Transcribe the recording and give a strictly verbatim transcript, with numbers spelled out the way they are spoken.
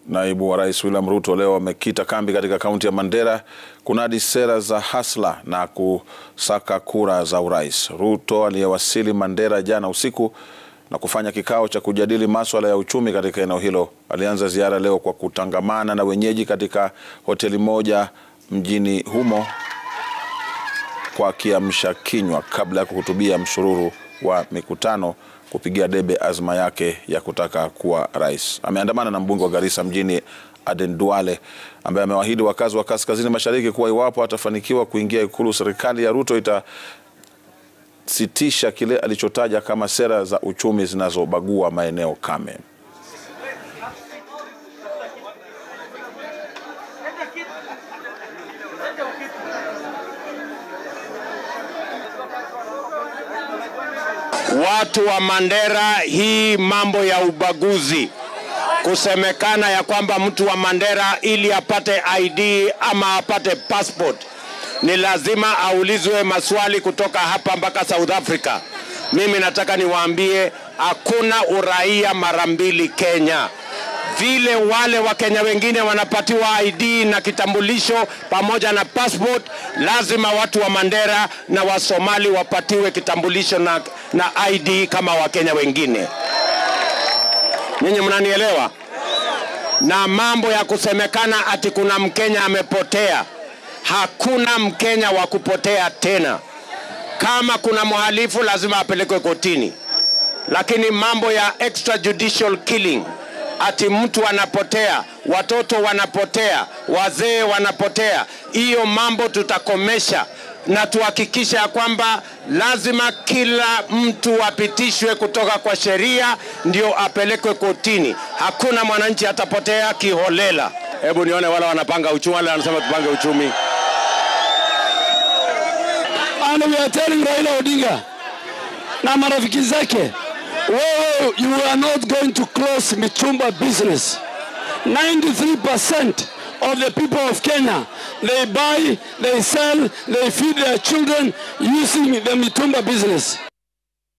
Naibu wa rais William Ruto leo amekita kambi katika kaunti ya Mandera kunadi sera za hasla na kusaka kura za urais. Ruto aliyewasili Mandera jana usiku na kufanya kikao cha kujadili masuala ya uchumi katika eneo hilo. Alianza ziara leo kwa kutangamana na wenyeji katika hoteli moja mjini humo kwa kiamsha kinywa kabla ya kuhutubia msururu wa mikutano kupigia debe azma yake ya kutaka kuwa rais. Ameandamana na mbunge wa Garissa mjini Aden Duale ambaye amewaahidi wakazi wa kaskazini mashariki kuwa iwapo atafanikiwa kuingia ikulu, serikali ya Ruto itasitisha kile alichotaja kama sera za uchumi zinazobagua maeneo kame. Watu wa Mandera, hii mambo ya ubaguzi, kusemekana ya kwamba mtu wa Mandera ili apate I D ama apate passport ni lazima aulizwe maswali kutoka hapa mpaka South Africa. Mimi nataka niwaambie hakuna uraia mara mbili Kenya. Vile wale wa Kenya wengine wanapatiwa I D na kitambulisho pamoja na passport, lazima watu wa Mandera na wa Somali wapatiwe kitambulisho na, na I D kama wa Kenya wengine. Ninyi mnanielewa? Na mambo ya kusemekana ati kuna Mkenya amepotea, hakuna Mkenya wa kupotea tena. Kama kuna mhalifu lazima apelekwe kotini. Lakini mambo ya extrajudicial killing, ati mtu anapotea, watoto wanapotea, wazee wanapotea, hiyo mambo tutakomesha na tuhakikisha ya kwamba lazima kila mtu apitishwe kutoka kwa sheria ndio apelekwe kotini. Hakuna mwananchi atapotea kiholela. Hebu nione wala wanapanga uchumi, wala wanasema tupange uchumi. And we are telling Raila Odinga na marafiki zake, well, you are not going to close Mitumba business. ninety-three percent of the people of Kenya, they buy, they sell, they feed their children using the Mitumba business.